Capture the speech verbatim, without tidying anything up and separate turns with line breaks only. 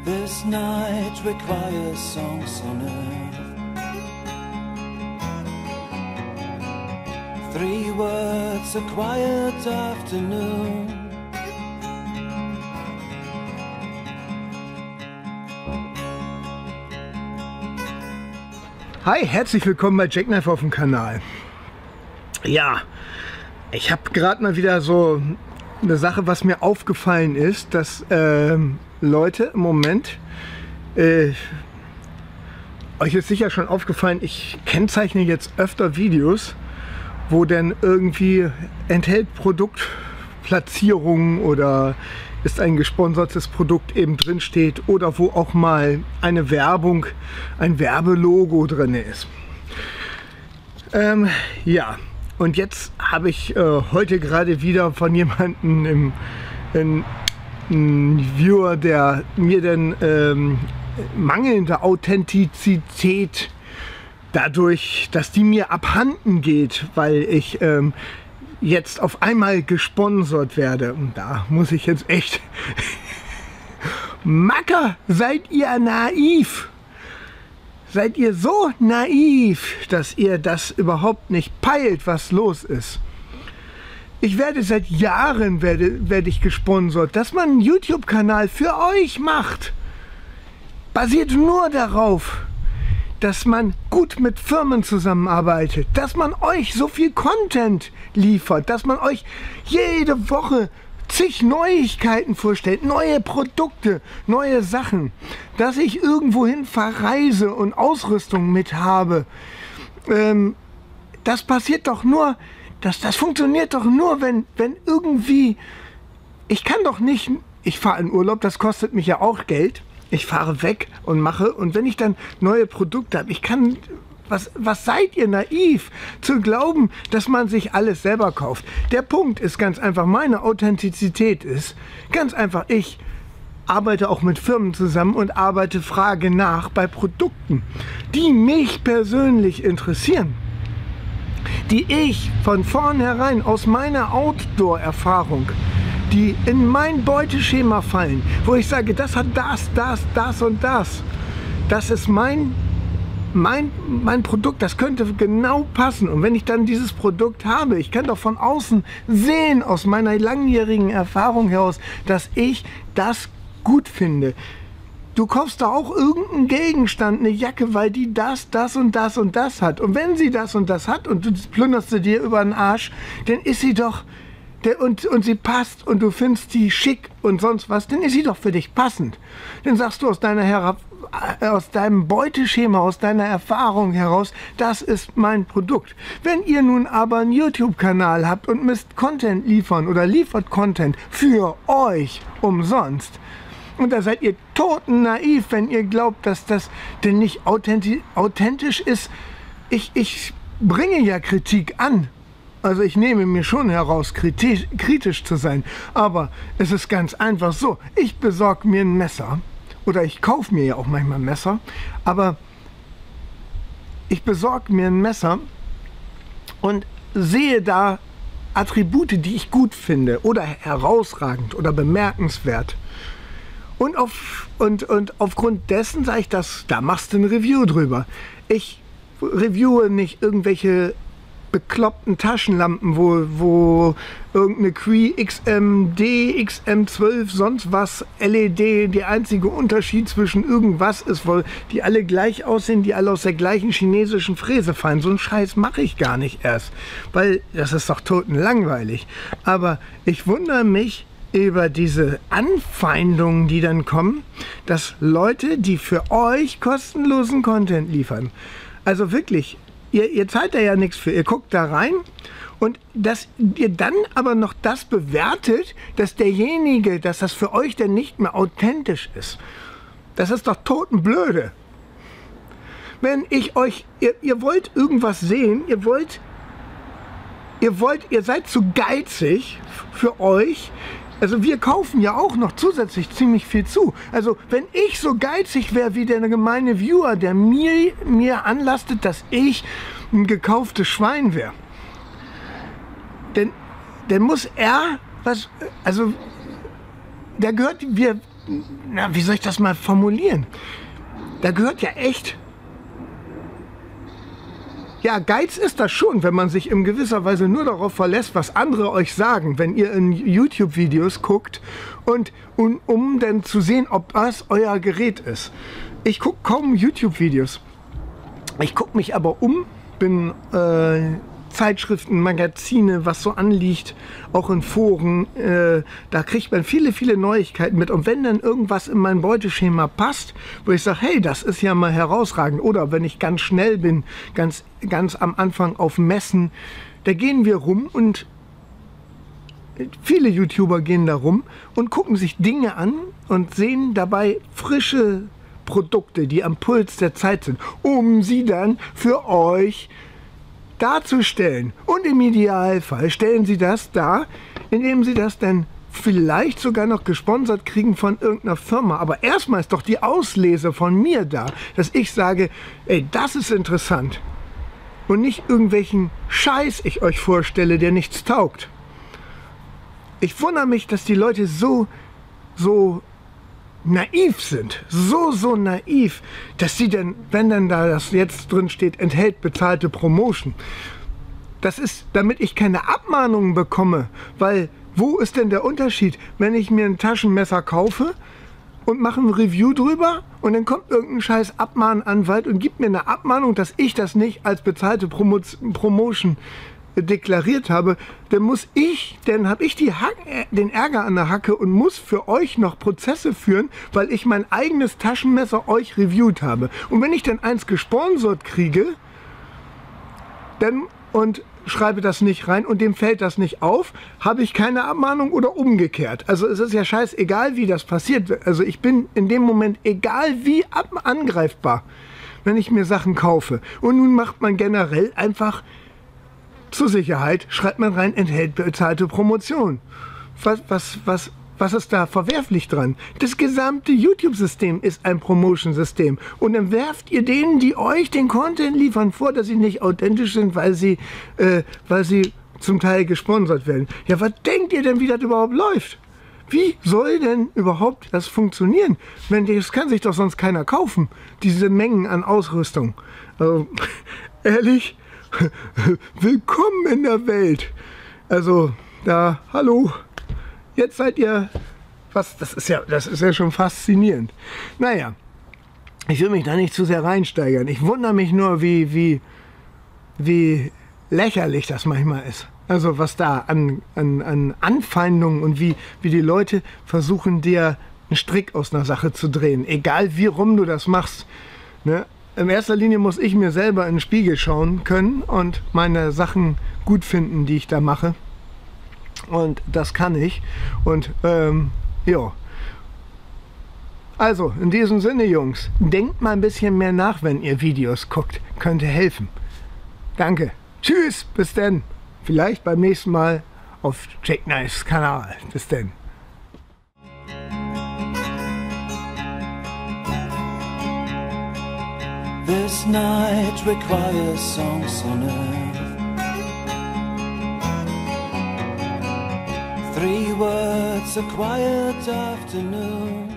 This night requires songs on earth. Three words, a quiet afternoon.
Hi, herzlich willkommen bei Jackknife auf dem Kanal. Ja, ich habe gerade mal wieder so eine Sache, was mir aufgefallen ist, dass äh, Leute im Moment, äh, euch ist sicher schon aufgefallen, ich kennzeichne jetzt öfter Videos, wo denn irgendwie enthält Produktplatzierungen oder ist ein gesponsertes Produkt eben drin steht oder wo auch mal eine Werbung, ein Werbelogo drin ist. Ähm, ja, und jetzt habe ich äh, heute gerade wieder von jemandem im, in, ein Viewer, der mir denn ähm, mangelnde Authentizität dadurch, dass die mir abhanden geht, weil ich ähm, jetzt auf einmal gesponsert werde. Und da muss ich jetzt echt... Macker, seid ihr naiv? Seid ihr so naiv, dass ihr das überhaupt nicht peilt, was los ist? Ich werde seit Jahren werde, werde ich gesponsert, dass man einen YouTube-Kanal für euch macht. Basiert nur darauf, dass man gut mit Firmen zusammenarbeitet, dass man euch so viel Content liefert, dass man euch jede Woche zig Neuigkeiten vorstellt, neue Produkte, neue Sachen, dass ich irgendwohin verreise und Ausrüstung mit habe. Ähm, das passiert doch nur, das, das funktioniert doch nur, wenn, wenn irgendwie, ich kann doch nicht, ich fahre in Urlaub, das kostet mich ja auch Geld. Ich fahre weg und mache, und wenn ich dann neue Produkte habe, ich kann, was, was seid ihr naiv, zu glauben, dass man sich alles selber kauft. Der Punkt ist ganz einfach, meine Authentizität ist ganz einfach, ich arbeite auch mit Firmen zusammen und arbeite Frage nach bei Produkten, die mich persönlich interessieren, die ich von vornherein aus meiner Outdoor-Erfahrung, die in mein Beuteschema fallen, wo ich sage, das hat das, das, das und das. Das ist mein, mein, mein Produkt, das könnte genau passen. Und wenn ich dann dieses Produkt habe, ich kann doch von außen sehen, aus meiner langjährigen Erfahrung heraus, dass ich das gut finde. Du kaufst da auch irgendeinen Gegenstand, eine Jacke, weil die das, das und das und das hat. Und wenn sie das und das hat und du plünderst sie dir über den Arsch, dann ist sie doch... Und, und sie passt und du findest die schick und sonst was, dann ist sie doch für dich passend. Dann sagst du aus, deiner Herab, aus deinem Beuteschema, aus deiner Erfahrung heraus, das ist mein Produkt. Wenn ihr nun aber einen YouTube-Kanal habt und müsst Content liefern oder liefert Content für euch umsonst, und da seid ihr totennaiv, wenn ihr glaubt, dass das denn nicht authentisch, authentisch ist. Ich, ich bringe ja Kritik an. Also ich nehme mir schon heraus, kritisch, kritisch zu sein, aber es ist ganz einfach so, ich besorge mir ein Messer, oder ich kaufe mir ja auch manchmal ein Messer, aber ich besorge mir ein Messer und sehe da Attribute, die ich gut finde, oder herausragend oder bemerkenswert. Und, auf, und, und aufgrund dessen sage ich, das, da machst du ein Review drüber. Ich reviewe nicht irgendwelche bekloppten Taschenlampen, wo, wo irgendeine Cree X M D, X M zwölf, sonst was, L E D, der einzige Unterschied zwischen irgendwas ist, weil die alle gleich aussehen, die alle aus der gleichen chinesischen Fräse fallen. So einen Scheiß mache ich gar nicht erst, weil das ist doch totenlangweilig. Aber ich wundere mich über diese Anfeindungen, die dann kommen, dass Leute, die für euch kostenlosen Content liefern, also wirklich, Ihr, ihr zahlt da ja nichts für, ihr guckt da rein und dass ihr dann aber noch das bewertet, dass derjenige, dass das für euch dann nicht mehr authentisch ist. Das ist doch totenblöde. Wenn ich euch, ihr, ihr wollt irgendwas sehen, ihr wollt, ihr wollt, ihr seid zu geizig für euch. Also wir kaufen ja auch noch zusätzlich ziemlich viel zu. Also wenn ich so geizig wäre wie der gemeine Viewer, der mir, mir anlastet, dass ich ein gekauftes Schwein wäre, dann, dann muss er, was, also der gehört, wir na, wie soll ich das mal formulieren? Da gehört ja echt... Ja, Geiz ist das schon, wenn man sich in gewisser Weise nur darauf verlässt, was andere euch sagen, wenn ihr in YouTube-Videos guckt und, und um dann zu sehen, ob das euer Gerät ist. Ich gucke kaum YouTube-Videos. Ich gucke mich aber um, bin äh, Zeitschriften, Magazine, was so anliegt, auch in Foren, äh, da kriegt man viele, viele Neuigkeiten mit. Und wenn dann irgendwas in mein Beuteschema passt, wo ich sage, hey, das ist ja mal herausragend, oder wenn ich ganz schnell bin, ganz, ganz am Anfang auf Messen, da gehen wir rum und viele YouTuber gehen da rum und gucken sich Dinge an und sehen dabei frische Produkte, die am Puls der Zeit sind, um sie dann für euch darzustellen. Und im Idealfall stellen sie das dar, indem sie das dann vielleicht sogar noch gesponsert kriegen von irgendeiner Firma. Aber erstmal ist doch die Auslese von mir da, dass ich sage, ey, das ist interessant. Und nicht irgendwelchen Scheiß ich euch vorstelle, der nichts taugt. Ich wundere mich, dass die Leute so, so naiv sind, so, so naiv, dass sie denn, wenn dann da das jetzt drin steht, enthält bezahlte Promotion, das ist, damit ich keine Abmahnungen bekomme, weil wo ist denn der Unterschied, wenn ich mir ein Taschenmesser kaufe und mache ein Review drüber und dann kommt irgendein scheiß Abmahnanwalt und gibt mir eine Abmahnung, dass ich das nicht als bezahlte Promo Promotion deklariert habe, dann muss ich, dann habe ich die Hack, den Ärger an der Hacke und muss für euch noch Prozesse führen, weil ich mein eigenes Taschenmesser euch reviewt habe. Und wenn ich dann eins gesponsert kriege, dann und schreibe das nicht rein und dem fällt das nicht auf, habe ich keine Abmahnung oder umgekehrt. Also es ist ja scheißegal, wie das passiert. Also ich bin in dem Moment egal wie ab angreifbar, wenn ich mir Sachen kaufe. Und nun macht man generell einfach zur Sicherheit, schreibt man rein, enthält bezahlte Promotion. Was, was, was, was ist da verwerflich dran? Das gesamte YouTube-System ist ein Promotion-System. Und dann werft ihr denen, die euch den Content liefern, vor, dass sie nicht authentisch sind, weil sie, äh, weil sie zum Teil gesponsert werden. Ja, was denkt ihr denn, wie das überhaupt läuft? Wie soll denn überhaupt das funktionieren? Wenn das kann sich doch sonst keiner kaufen, diese Mengen an Ausrüstung. Also, ehrlich? Willkommen in der Welt. Also, da, hallo. Jetzt seid ihr, was, das ist ja, das ist ja schon faszinierend. Naja, ich will mich da nicht zu sehr reinsteigern. Ich wundere mich nur, wie, wie, wie lächerlich das manchmal ist. Also, was da an, an, an Anfeindungen und wie, wie die Leute versuchen, dir einen Strick aus einer Sache zu drehen. Egal, wie rum du das machst. Ne? In erster Linie muss ich mir selber in den Spiegel schauen können und meine Sachen gut finden, die ich da mache. Und das kann ich. Und ähm, ja. Also, in diesem Sinne, Jungs, denkt mal ein bisschen mehr nach, wenn ihr Videos guckt. Könnte helfen. Danke. Tschüss, bis dann. Vielleicht beim nächsten Mal auf Jake Knives Kanal. Bis dann.
This night requires songs on earth. Three words, a quiet afternoon.